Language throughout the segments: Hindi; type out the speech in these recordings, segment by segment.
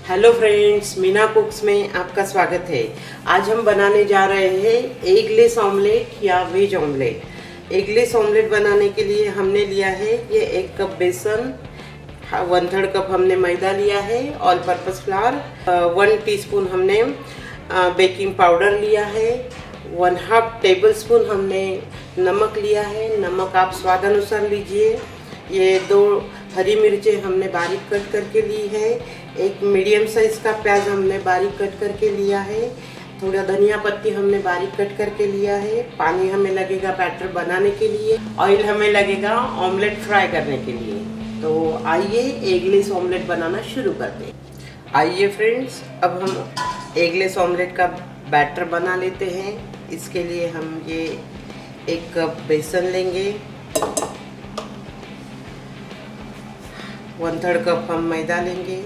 हेलो फ्रेंड्स, मीना कुक्स में आपका स्वागत है। आज हम बनाने जा रहे हैं एगलेस ऑमलेट या वेज ऑमलेट। एगलेस ऑमलेट बनाने के लिए हमने लिया है ये 1 कप बेसन, 1/3 कप हमने मैदा लिया है, ऑल पर्पस फ्लावर, 1 टीस्पून हमने बेकिंग पाउडर लिया है, 1/2 टेबलस्पून हमने नमक लिया है। नमक आप स्वाद अनुसार लीजिए। ये 2 हरी मिर्चें हमने बारीक कट करके ली है। एक मीडियम साइज का प्याज हमने बारीक कट करके लिया है। थोड़ा धनिया पत्ती हमने बारीक कट करके लिया है। पानी हमें लगेगा बैटर बनाने के लिए। ऑयल हमें लगेगा ऑमलेट फ्राई करने के लिए। तो आइए एगलेस ऑमलेट बनाना शुरू करते हैं। आइए फ्रेंड्स, अब हम एगलेस ऑमलेट का बैटर बना लेते हैं। इसके लिए हम ये 1 कप बेसन लेंगे, 1/3 कप हम मैदा लेंगे।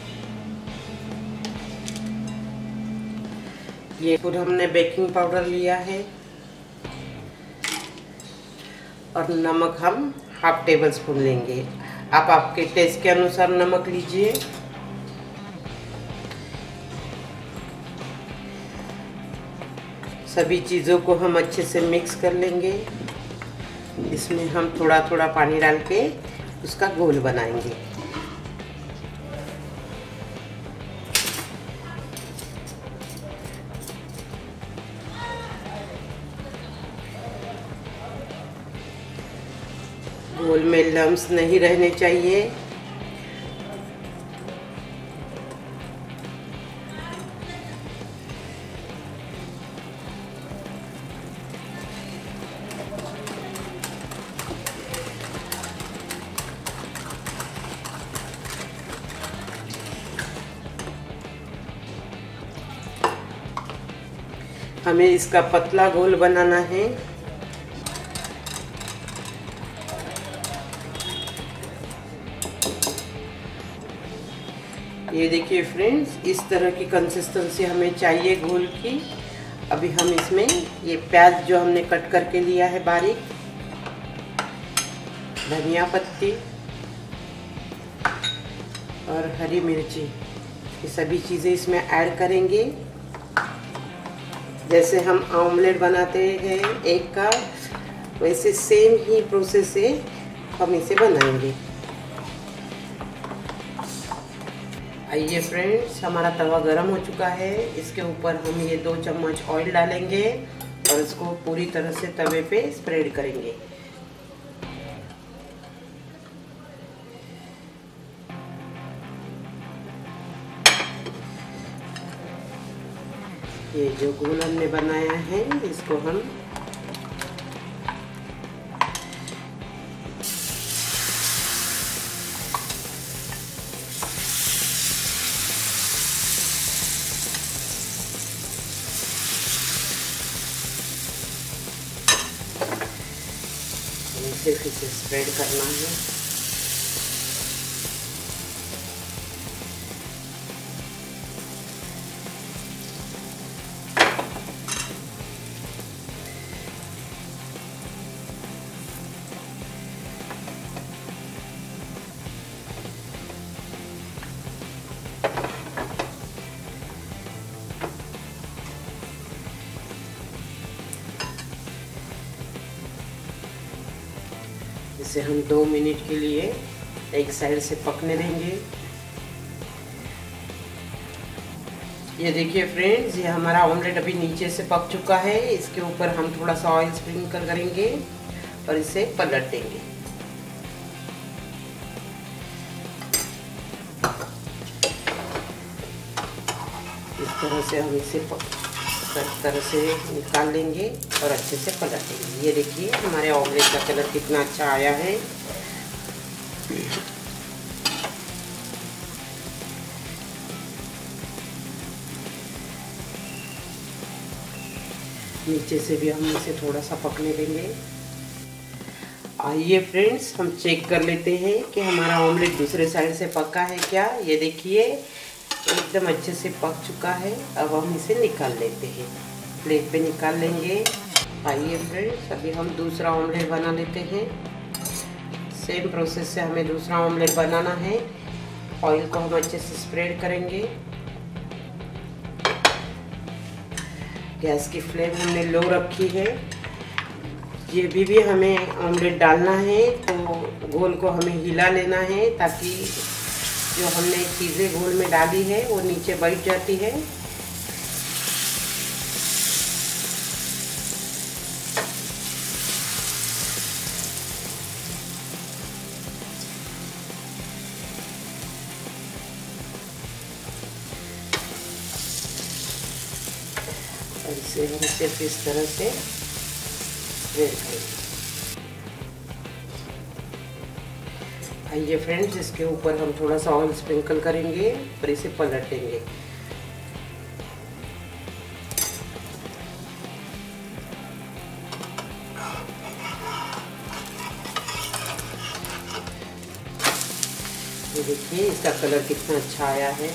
ये फिर हमने बेकिंग पाउडर लिया है और नमक हम 1/2 टेबलस्पून लेंगे। आप आपके टेस्ट के अनुसार नमक लीजिए। सभी चीज़ों को हम अच्छे से मिक्स कर लेंगे। इसमें हम थोड़ा थोड़ा पानी डाल के उसका घोल बनाएंगे। घोल में लम्स नहीं रहने चाहिए। हमें इसका पतला घोल बनाना है। ये देखिए फ्रेंड्स, इस तरह की कंसिस्टेंसी हमें चाहिए घोल की। अभी हम इसमें ये प्याज जो हमने कट करके लिया है बारीक, धनिया पत्ती और हरी मिर्ची, ये सभी चीज़ें इसमें ऐड करेंगे। जैसे हम ऑमलेट बनाते हैं एग का, वैसे सेम ही प्रोसेस से हम इसे बनाएंगे। आइए फ्रेंड्स, हमारा तवा गरम हो चुका है। इसके ऊपर हम ये 2 चम्मच ऑयल डालेंगे और इसको पूरी तरह से तवे पे स्प्रेड करेंगे। ये जो घोल हमने बनाया है इसको हम फिर से स्प्रेड करना है। इसे हम 2 मिनट के लिए एक साइड से पकने देंगे। ये देखिए फ्रेंड्स, ये हमारा ऑमलेट अभी नीचे से पक चुका है। इसके ऊपर हम थोड़ा सा ऑयल स्प्रिंकल करेंगे और इसे पलट देंगे। इस तरह से हम इसे तरह से निकाल लेंगे और अच्छे से पलट देंगे। ये देखिए हमारे ऑमलेट का कलर कितना अच्छा आया है। नीचे से भी हम इसे थोड़ा सा पकने देंगे। आइए फ्रेंड्स, हम चेक कर लेते हैं कि हमारा ऑमलेट दूसरे साइड से पका है क्या। ये देखिए एकदम अच्छे से पक चुका है। अब हम इसे निकाल लेते हैं, प्लेट पे निकाल लेंगे। आइए फ्रेंड्स, अभी हम दूसरा ऑमलेट बना लेते हैं। सेम प्रोसेस से हमें दूसरा ऑमलेट बनाना है। ऑयल को हम अच्छे से स्प्रेड करेंगे। गैस की फ्लेम हमने लो रखी है। ये भी हमें ऑमलेट डालना है, तो घोल को हमें हिला लेना है ताकि जो हमने चीज़ें घोल में डाली है वो नीचे बैठ जाती है। इसे हम सिर्फ इस तरह से स्प्रेड करेंगे। आइए फ्रेंड्स, इसके ऊपर हम थोड़ा सा ऑयल स्प्रिंकल करेंगे और इसे पलटेंगे। ये देखिए इसका कलर कितना अच्छा आया है।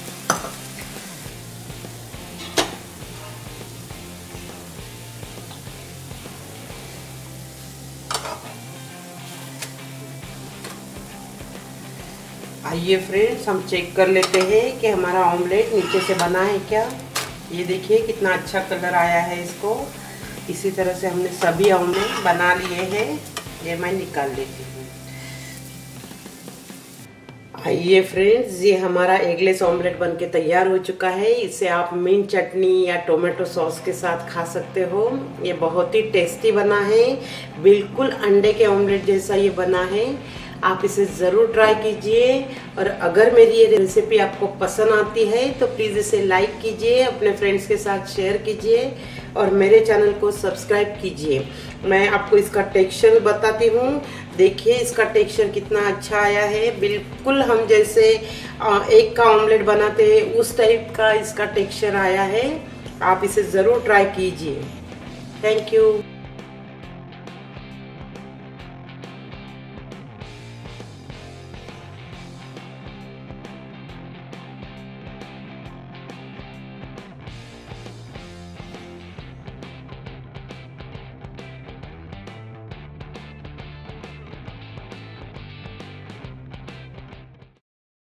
आइए फ्रेंड्स, हम चेक कर लेते हैं कि हमारा ऑमलेट नीचे से बना है क्या। ये देखिए कितना अच्छा कलर आया है इसको। इसी तरह से हमने सभी ऑमलेट बना लिए हैं। ये मैं निकाल लेती हूँ। आइए फ्रेंड्स, ये हमारा एगलेस ऑमलेट बनके तैयार हो चुका है। इसे आप मिंट चटनी या टोमेटो सॉस के साथ खा सकते हो। ये बहुत ही टेस्टी बना है, बिल्कुल अंडे के ऑमलेट जैसा ये बना है। आप इसे ज़रूर ट्राई कीजिए, और अगर मेरी ये रेसिपी आपको पसंद आती है तो प्लीज़ इसे लाइक कीजिए, अपने फ्रेंड्स के साथ शेयर कीजिए और मेरे चैनल को सब्सक्राइब कीजिए। मैं आपको इसका टेक्सचर बताती हूँ। देखिए इसका टेक्सचर कितना अच्छा आया है, बिल्कुल हम जैसे एग का ऑमलेट बनाते हैं उस टाइप का इसका टेक्सचर आया है। आप इसे ज़रूर ट्राई कीजिए। Thank you.